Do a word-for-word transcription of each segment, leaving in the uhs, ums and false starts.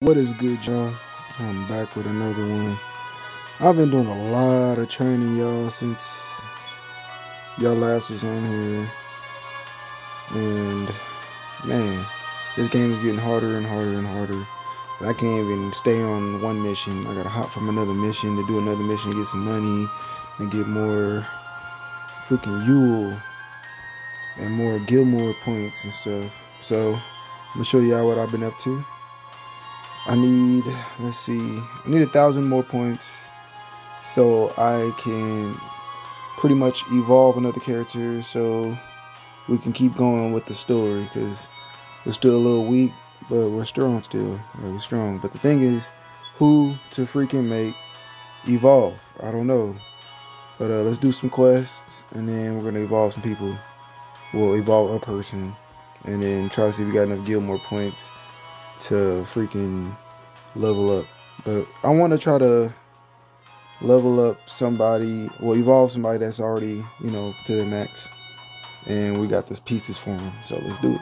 What is good, y'all? I'm back with another one. I've been doing a lot of training, y'all, since y'all last was on here. And man, this game is getting harder and harder and harder. And I can't even stay on one mission. I gotta hop from another mission to do another mission to get some money and get more freaking Yule and more Gilmore points and stuff. So I'm gonna show y'all what I've been up to. I need, let's see, I need a thousand more points so I can pretty much evolve another character so we can keep going with the story, because we're still a little weak, but we're strong still. Yeah, we're strong. But the thing is, who to freaking make evolve? I don't know. But uh, let's do some quests, and then we're going to evolve some people. We'll evolve a person, and then try to see if we got enough Gilmore points to freaking level up. But I want to try to level up somebody, well, evolve somebody that's already, you know, to their max. And we got the pieces for them, so let's do it.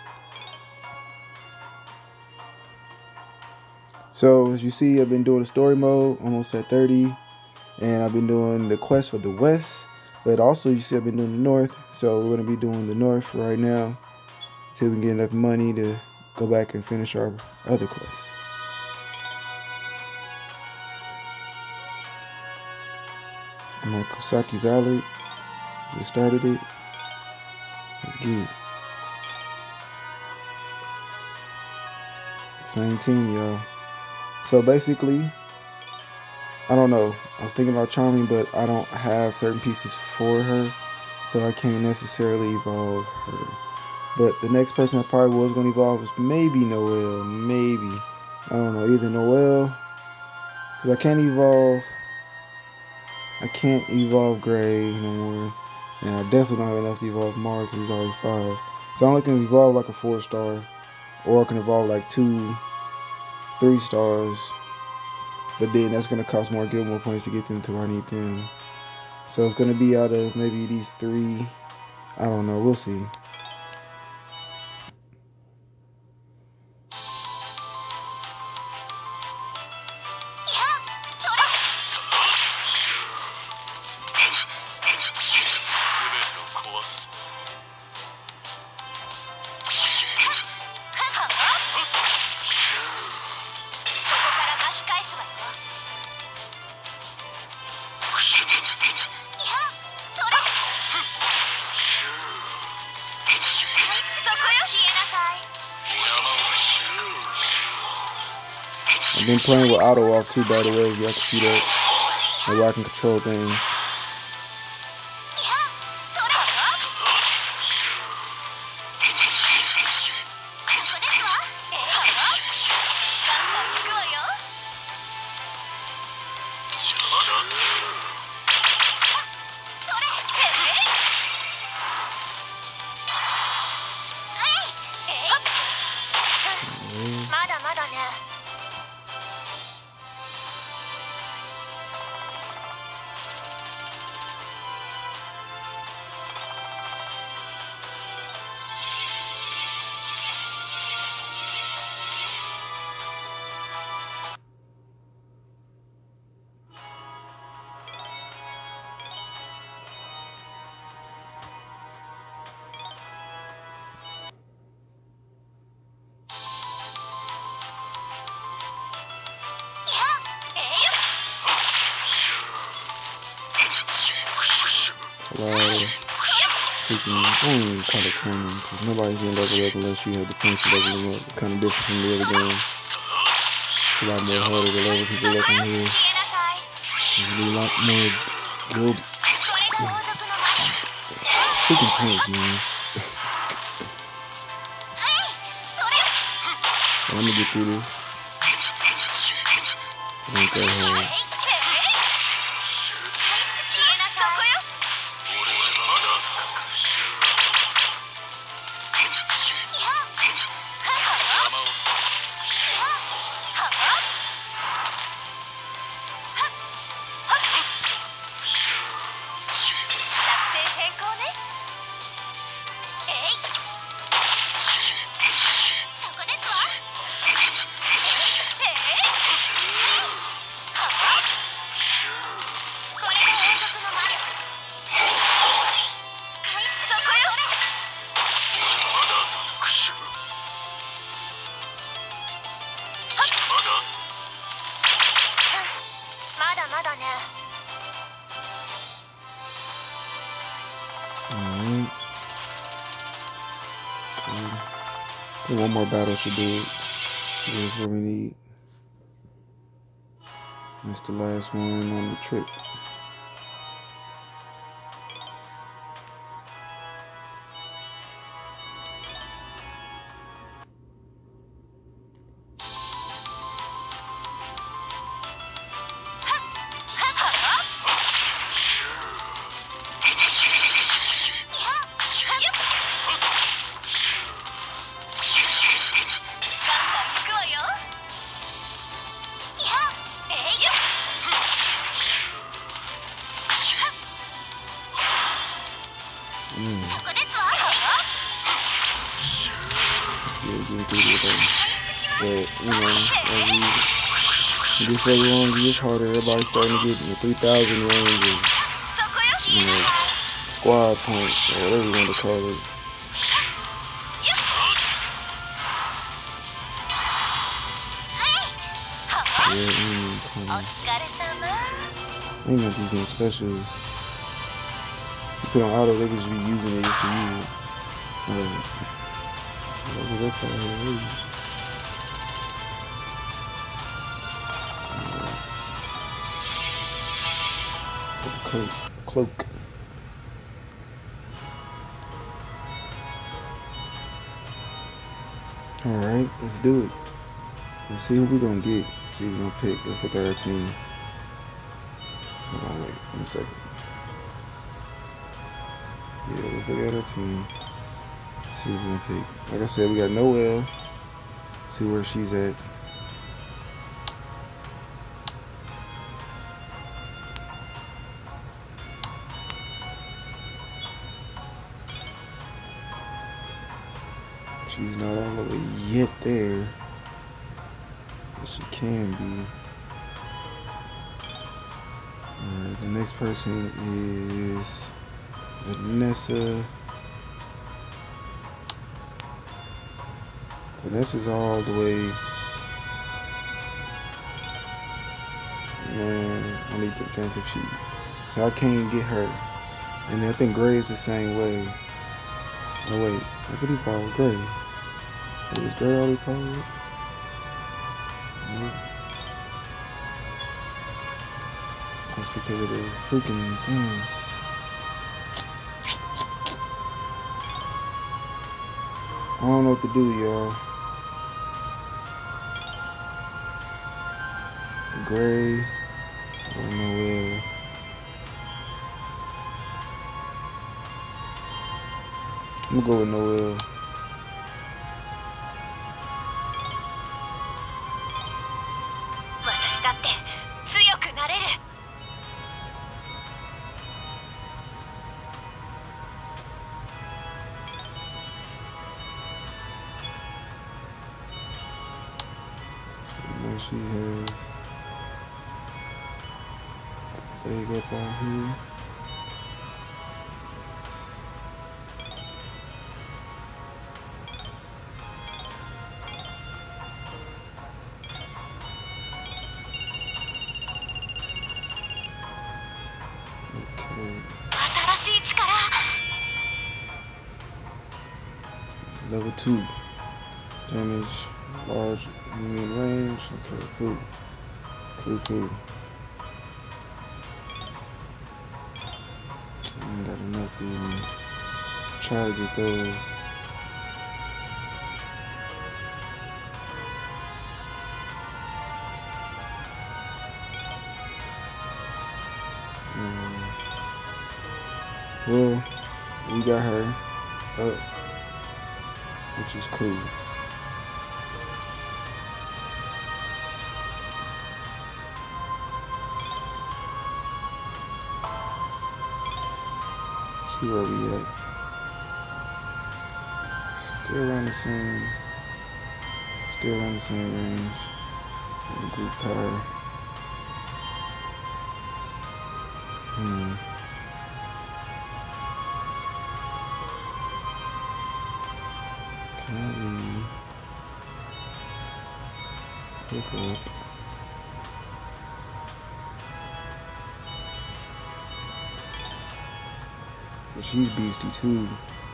So as you see, I've been doing the story mode, almost at thirty, and I've been doing the quest for the west, but also you see I've been doing the north, so we're going to be doing the north right now until we can get enough money to go back and finish our other quests. I'm on Kosaki Valley. Just started it. Let's get it. Same team, y'all. So basically, I don't know. I was thinking about Charming, but I don't have certain pieces for her, so I can't necessarily evolve her. But the next person I probably was going to evolve was maybe Noelle. Maybe. I don't know. Either Noelle, because I can't evolve. I can't evolve Gray no more. And I definitely don't have enough to evolve Mark because he's already five. So I'm looking to evolve like a four star. Or I can evolve like two, three stars. But then that's going to cost more Gilmore points to get them to where I need them. So it's going to be out of maybe these three. I don't know. We'll see. I've been playing with auto off too, by the way, if y'all can see that. And where I can control things. A lot of freaking, I don't even call it training, because nobody's gonna level up unless you have the points to level them up. Kind of different from the other game. It's a lot more harder to level people up in here. There's a lot more guild. Freaking points, man. I'm gonna get through this. Ain't that hard. Alright. Um, one more battle should do it. Here's what we need. That's the last one on the trip. But, you know, as you get further along, it gets harder. Everybody's starting to get in the three thousand range of, you know, squad points, or whatever you want to call it. Yeah, mm, I ain't like these new specials. You put on auto, they could just be using it just to use it. Right. Level up out here, Cloak. Cloak. Alright, let's do it. Let's see who we gonna get. See who we gonna pick. Let's look at our team. Hold on, wait one second. Yeah, let's look at our team. See who we gonna pick. Like I said, we got Noelle. See where she's at. She's not all the way yet there, but she can be. Alright, the next person is Vanessa. Vanessa's all the way. Man, I need the Phantom Cheese. So I can't get her. And I think Gray is the same way. Oh wait, I could evolve Gray. Is Gray already powered? Nope. That's because of the freaking thing. I don't know what to do, y'all. Gray or Noelle. I'm gonna go with Noelle. She has a leg up out here. Okay. Level two. Damage. Large enemy range. Okay, cool. Cool, cool. I ain't got enough to even try to get those. Um, well, we got her up, which is cool. See where we at. Still around the same. Still around the same range. Group power. Hmm. Can we look up? But she's beastie too.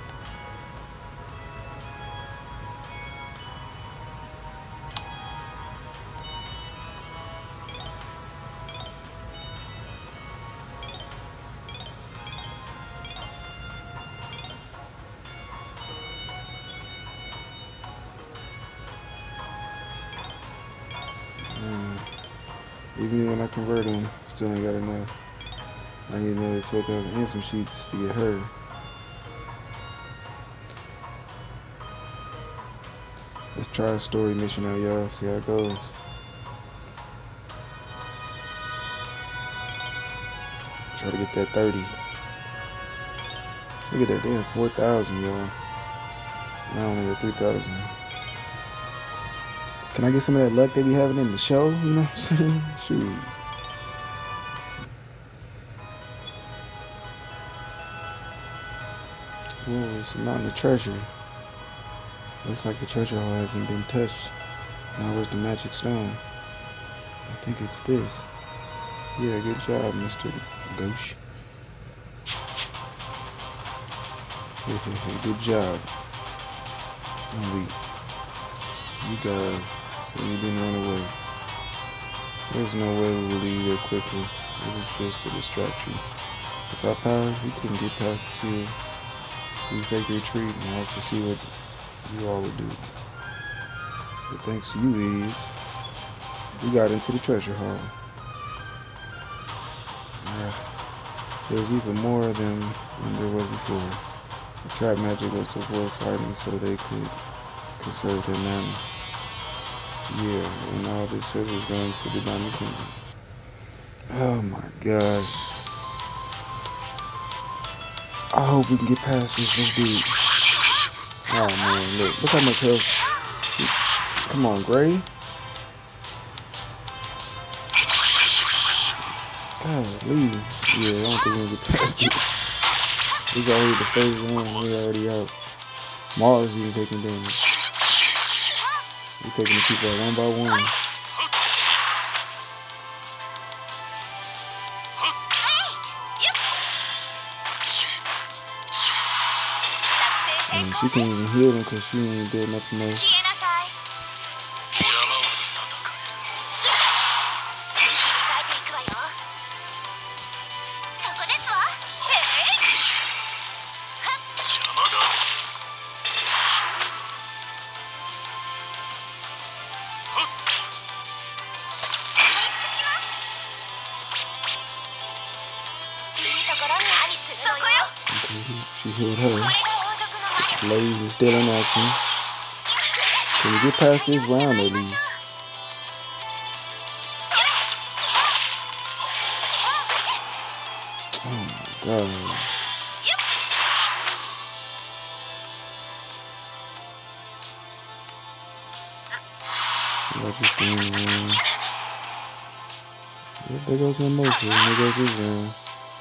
Man, even when I convert him, still ain't got enough. I need another twelve thousand and some sheets to get her. Let's try a story mission out, y'all. See how it goes. Try to get that thirty. Look at that, they have four thousand, y'all. I only got three thousand. Can I get some of that luck they be having in the show? You know what I'm saying? Shoot. Whoa, it's a mountain of treasure. Looks like the treasure hall hasn't been touched. Now where's the magic stone? I think it's this. Yeah, good job, Mister Ghosh. Hey, hey, hey, good job. Only you guys, so you didn't run away. There's no way we will leave there quickly. It was just to distract you. With our power, we couldn't get past the seal. We fake retreat and watch to see what you all would do. But thanks to you idiots, we got into the treasure hall. Uh, there was even more of them than there was before. The trap magic was to avoid fighting so they could conserve their mana. Yeah, and all this treasure is going to the Diamond Kingdom. Oh my gosh. I hope we can get past this this dude. Oh man, look, look how much health. Come on, Gray. Golly. Yeah, I don't think we're gonna get past it. This is already the first one. We're already out. Mars even taking damage. We're taking the people out one by one. And she can't even heal them because she ain't doing nothing else. Okay, she healed her. Blaze is still in action. Can we get past this round at least? Oh my god. Watch this game around. Yep, there goes my motion. There goes this round.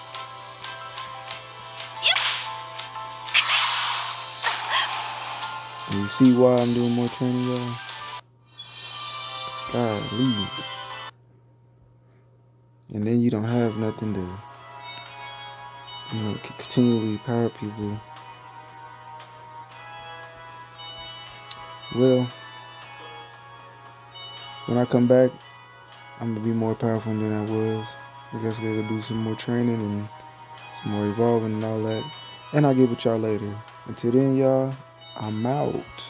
And you see why I'm doing more training, y'all? Golly. And then you don't have nothing to, you know, continually power people. Well, when I come back, I'm gonna be more powerful than I was. I guess I gotta do some more training and some more evolving and all that. And I'll get with y'all later. Until then, y'all, I'm out.